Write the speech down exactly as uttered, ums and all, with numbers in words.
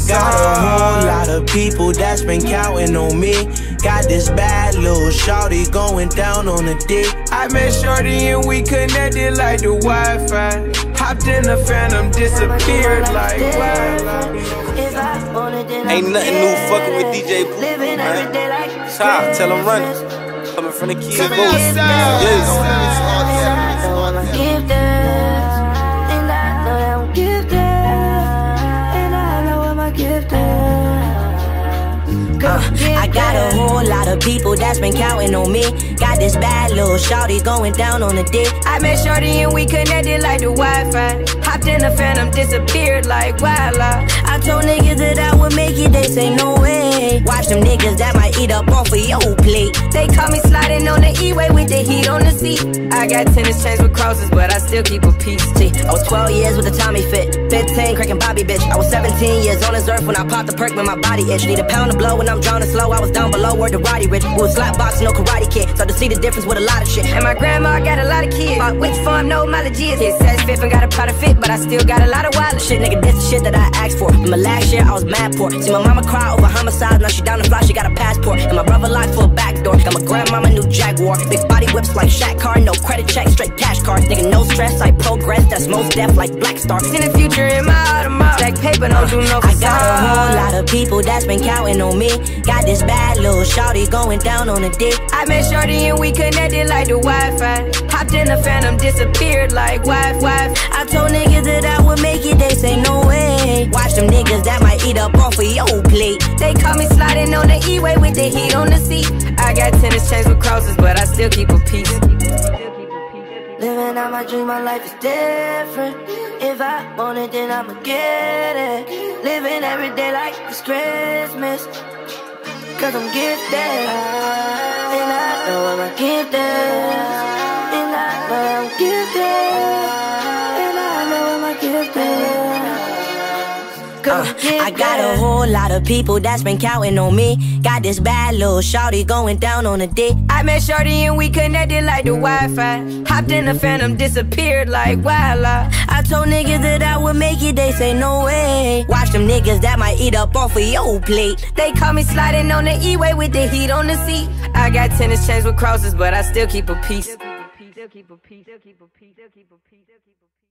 Got a whole lot of people that's been counting on me. Got this bad little shawty going down on the dick. I met shorty and we connected like the Wi-Fi. Hopped in the Phantom, disappeared like Wi-Fi. Ain't nothing new fucking with D J Pooh, man. Child, tell him run it. Coming from the kids' voice. Yes. Uh, I got a whole lot of people that's been counting on me. Got this bad little shawty going down on the dick. I met shorty and we connected like the Wi-Fi. Hopped in the Phantom, disappeared like wildlife. I told niggas that I would make it, they say no way. Watch them niggas that might eat up off of your plate. They call me sliding on the E-way with the heat on the seat. I got tennis chains with crosses, but I still keep a piece. See, I was twelve years with a Tommy fit, fifteen cracking Bobby bitch. I was seventeen years on this earth when I popped the perk when my body itch. Need a pound of blow when I'm drowning slow. I was down below where the Roddy rich. We was slap boxing, no karate kid. So to see the difference with a lot of shit. And my grandma got a lot of kids. Bought which farm, no mileage is. It says fifth and got a pot of fit, but I still got a lot of wallet. Shit, nigga, this the shit that I asked for. In my last year, I was mad poor. See my mama cry over homicide, now she down the fly, she got a passport. And my brother locked for a back door. Got my grandmama new Jaguar. Big body whips like Shaq car, no credit check, straight cash cards. Nigga, no stress, I progress, that's most death like Black Star. In the future in my Audemars, stack paper, don't do no facade. I got a whole lot of people that's been counting on me. Got this bad little shawty going down on the dick. I met shorty and we connected like the Wi-Fi. Hopped in the Phantom, disappeared like Wi-Fi. I told niggas that I would make it, they say no way. Watch them niggas that might eat up off of your plate. They call me sliding on the E-way with the heat on the seat. I got tennis chains with crosses, but I still keep a piece. Living out my dream, my life is different. If I want it, then I'ma get it. Living every day like it's Christmas, cause I'm gifted. And I know I'm gifted. And I know I'm gifted. And I know I'm gifted. Uh, I got a whole lot of people that's been counting on me. Got this bad little shawty going down on the dick. I met shorty and we connected like the Wi-Fi. Hopped in the Phantom, disappeared like wildlife. I told niggas that I would make it, they say no way. Watch them niggas that might eat up off of your plate. They call me sliding on the E-way with the heat on the seat. I got tennis chains with crosses, but I still keep a piece. Still keep a piece. Still keep a piece. Still keep a piece. Still keep a piece.